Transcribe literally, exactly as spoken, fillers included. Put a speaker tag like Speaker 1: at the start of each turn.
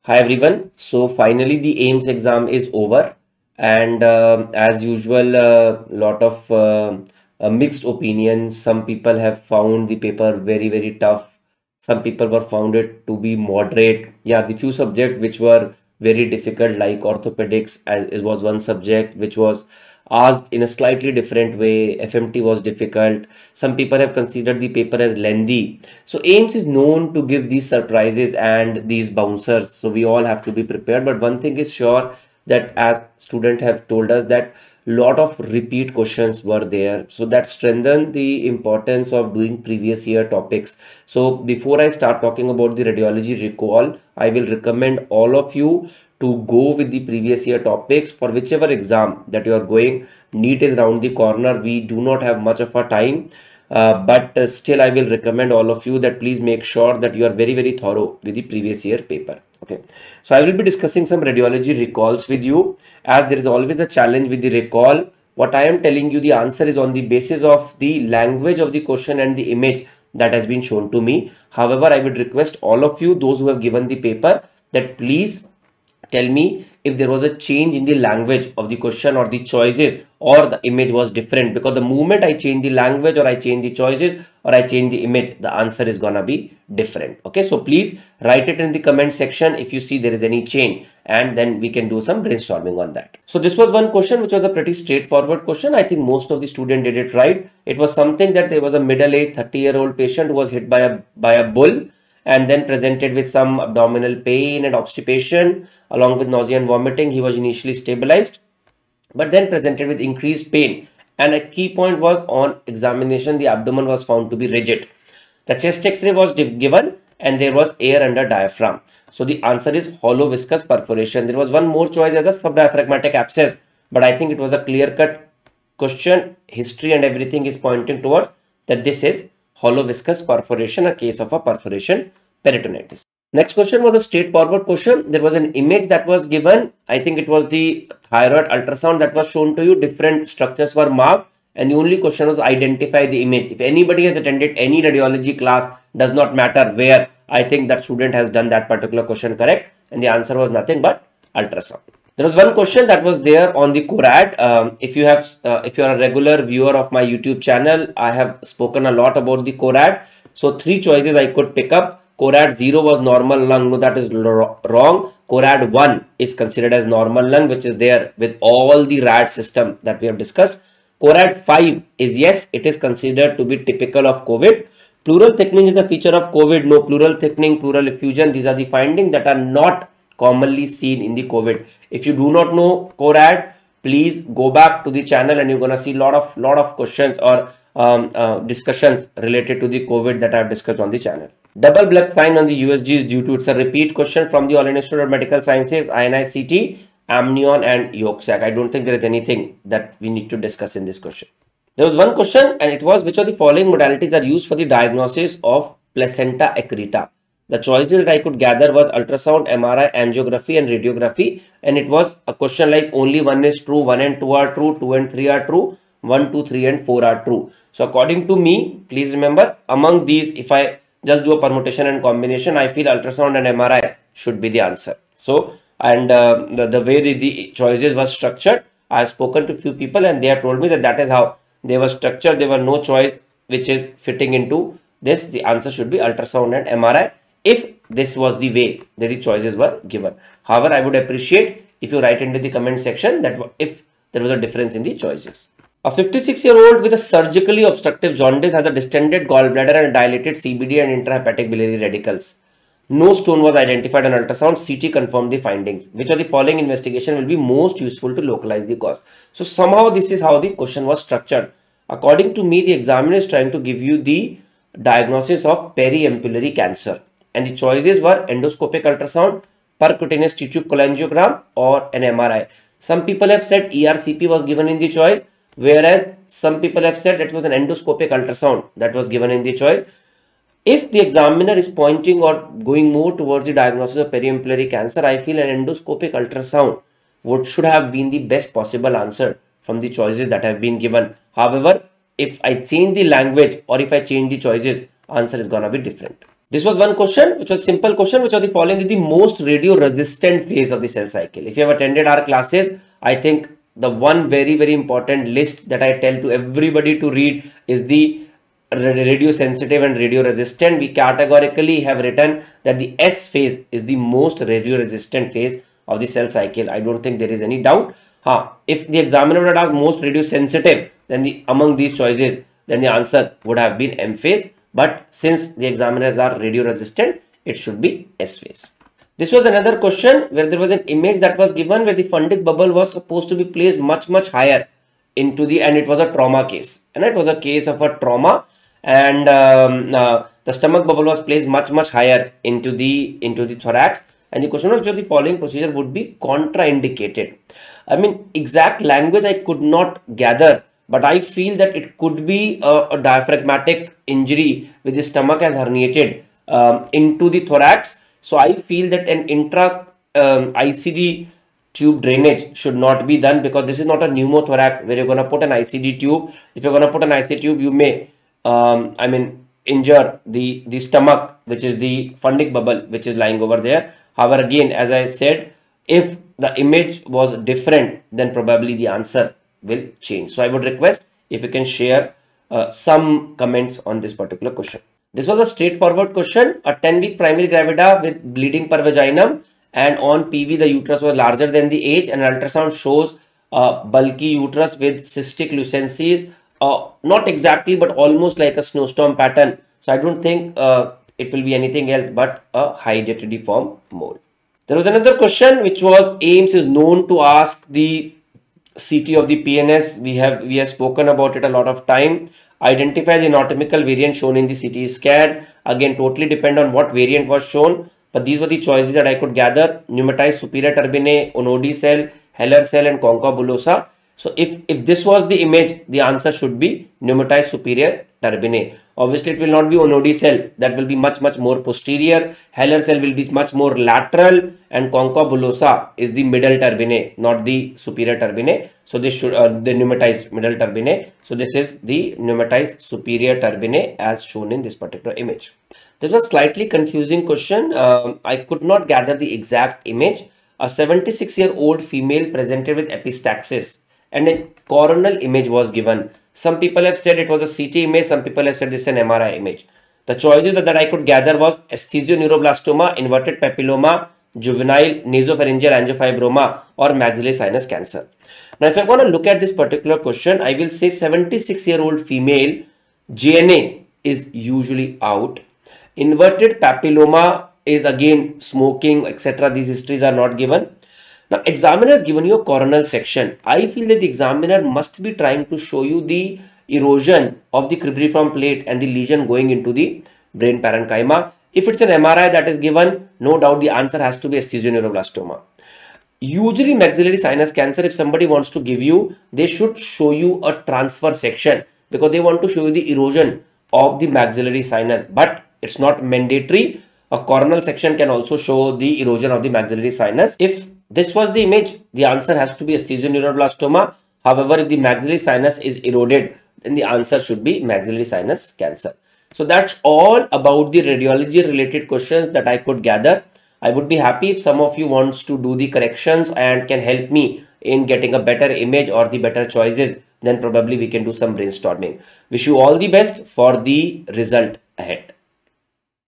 Speaker 1: Hi everyone. So finally the AIIMS exam is over, and uh, as usual, a lot of uh, uh, mixed opinions. Some people have found the paper very very tough. Some people were found it to be moderate. Yeah, the few subjects which were very difficult, like orthopedics, as it was one subject which was asked in a slightly different way. F M T was difficult. Some people have considered the paper as lengthy. So AIIMS is known to give these surprises and these bouncers. So we all have to be prepared. But one thing is sure, that as students have told us that lot of repeat questions were there. So that strengthened the importance of doing previous year topics. So before I start talking about the radiology recall, I will recommend all of you to go with the previous year topics for whichever exam that you are going. NEET is around the corner. We do not have much of a time. Uh, but uh, still I will recommend all of you that please make sure that you are very very thorough with the previous year paper. Okay, so I will be discussing some radiology recalls with you, as there is always a challenge with the recall. What I am telling you, the answer is on the basis of the language of the question and the image that has been shown to me. However, I would request all of you, those who have given the paper, that please tell me if there was a change in the language of the question or the choices, or the image was different, because the moment I change the language or I change the choices or I change the image, the answer is gonna be different. Okay, so please write it in the comment section if you see there is any change, and then we can do some brainstorming on that. So this was one question which was a pretty straightforward question. I think most of the student did it right. It was something that there was a middle-aged thirty year old patient who was hit by a by a bull, and then presented with some abdominal pain and obstipation along with nausea and vomiting. He was initially stabilized, but then presented with increased pain. And a key point was, on examination, the abdomen was found to be rigid. The chest X-ray was given and there was air under diaphragm. So the answer is hollow viscous perforation. There was one more choice as a subdiaphragmatic abscess, but I think it was a clear-cut question. History and everything is pointing towards that this is hollow viscous perforation, a case of a perforation peritonitis. Next question was a straightforward question. There was an image that was given. I think it was the thyroid ultrasound that was shown to you. Different structures were marked, and the only question was identify the image. If anybody has attended any radiology class, does not matter where, I think that student has done that particular question correct, and the answer was nothing but ultrasound. There was one question that was there on the CORAD. Um, if you have, uh, if you are a regular viewer of my YouTube channel, I have spoken a lot about the CORAD. So three choices I could pick up. CORAD zero was normal lung. No, that is wrong. CORAD one is considered as normal lung, which is there with all the R A D system that we have discussed. CORAD five is yes, it is considered to be typical of COVID. Pleural thickening is a feature of COVID. No, pleural thickening, pleural effusion, these are the findings that are not commonly seen in the COVID. If you do not know CORAD, please go back to the channel and you're gonna see lot of lot of questions or um, uh, discussions related to the COVID that I have discussed on the channel. Double bleb sign on the U S G is due to, it's a repeat question from the All India Institute of Medical Sciences, I N I C T, amnion and yolk sac. I don't think there is anything that we need to discuss in this question. There was one question, and it was, which of the following modalities are used for the diagnosis of placenta accreta? The choices that I could gather was ultrasound, M R I, angiography and radiography, and it was a question like only one is true, one and two are true, two and three are true, one, two, three and four are true. So according to me, please remember, among these, if I just do a permutation and combination, I feel ultrasound and M R I should be the answer. So, and uh, the, the way the, the choices were structured, I have spoken to few people and they have told me that that is how they were structured. There were no choice which is fitting into this. The answer should be ultrasound and M R I if this was the way that the choices were given. However, I would appreciate if you write into the comment section that if there was a difference in the choices. A fifty-six year old with a surgically obstructive jaundice has a distended gallbladder and dilated C B D and intrahepatic biliary radicals. No stone was identified on ultrasound. C T confirmed the findings. Which of the following investigation will be most useful to localize the cause? So somehow this is how the question was structured. According to me, the examiner is trying to give you the diagnosis of periampullary cancer, and the choices were endoscopic ultrasound, percutaneous tube cholangiogram or an M R I. Some people have said E R C P was given in the choice, whereas some people have said it was an endoscopic ultrasound that was given in the choice. If the examiner is pointing or going more towards the diagnosis of periampullary cancer, I feel an endoscopic ultrasound would should have been the best possible answer from the choices that have been given. However, if I change the language or if I change the choices, answer is gonna be different. This was one question, which was simple question, which was the following is the most radio resistant phase of the cell cycle. If you have attended our classes, I think the one very, very important list that I tell to everybody to read is the radio sensitive and radio resistant. We categorically have written that the S phase is the most radio resistant phase of the cell cycle. I don't think there is any doubt. Huh. If the examiner would have asked most radio sensitive, then the among these choices, then the answer would have been M phase. But since the examiners are radio resistant, it should be S phase. This was another question where there was an image that was given where the fundic bubble was supposed to be placed much, much higher into the, and it was a trauma case. And it was a case of a trauma, and um, uh, the stomach bubble was placed much, much higher into the, into the thorax. And the question was the following procedure would be contraindicated. I mean, exact language I could not gather, but I feel that it could be a, a diaphragmatic injury with the stomach as herniated um, into the thorax. So I feel that an intra um, I C D tube drainage should not be done, because this is not a pneumothorax where you're going to put an I C D tube. If you're going to put an I C D tube, you may, um, I mean, injure the, the stomach, which is the fundic bubble, which is lying over there. However, again, as I said, if the image was different, then probably the answer will change. So I would request if you can share uh, some comments on this particular question. This was a straightforward question. A ten week primary gravida with bleeding per vaginum, and on P V the uterus was larger than the age, and ultrasound shows a bulky uterus with cystic lucencies, uh, not exactly but almost like a snowstorm pattern. So I don't think uh, it will be anything else but a hydatidiform mole. There was another question which was AIIMS is known to ask the C T of the P N S. We have we have spoken about it a lot of time. Identify the anatomical variant shown in the C T scan. Again, totally depend on what variant was shown, but these were the choices that I could gather: pneumatized superior turbinate, Onodi cell, Heller cell, and concha bullosa. So if if this was the image, the answer should be pneumatized superior turbinate. Obviously, it will not be Onodi cell. That will be much, much more posterior. Heller cell will be much more lateral, and concha bullosa is the middle turbinate, not the superior turbinate. So this should uh, the pneumatized middle turbinate. So this is the pneumatized superior turbinate as shown in this particular image. This was slightly confusing question. Um, I could not gather the exact image. A seventy-six year old female presented with epistaxis, and a coronal image was given. Some people have said it was a C T image. Some people have said this is an M R I image. The choices that, that I could gather was esthesioneuroblastoma, inverted papilloma, juvenile nasopharyngeal angiofibroma, or maxillary sinus cancer. Now, if I'm going to look at this particular question, I will say seventy-six year old female, J N A is usually out. Inverted papilloma is again smoking, et cetera. These histories are not given. Now, examiner has given you a coronal section. I feel that the examiner must be trying to show you the erosion of the cribriform plate and the lesion going into the brain parenchyma. If it's an M R I that is given, no doubt the answer has to be esthesioneuroblastoma. Usually maxillary sinus cancer, if somebody wants to give you, they should show you a transfer section because they want to show you the erosion of the maxillary sinus, but it's not mandatory. A coronal section can also show the erosion of the maxillary sinus. If this was the image, the answer has to be esthesioneuroblastoma. However, if the maxillary sinus is eroded, then the answer should be maxillary sinus cancer. So that's all about the radiology related questions that I could gather. I would be happy if some of you wants to do the corrections and can help me in getting a better image or the better choices. Then probably we can do some brainstorming. Wish you all the best for the result ahead.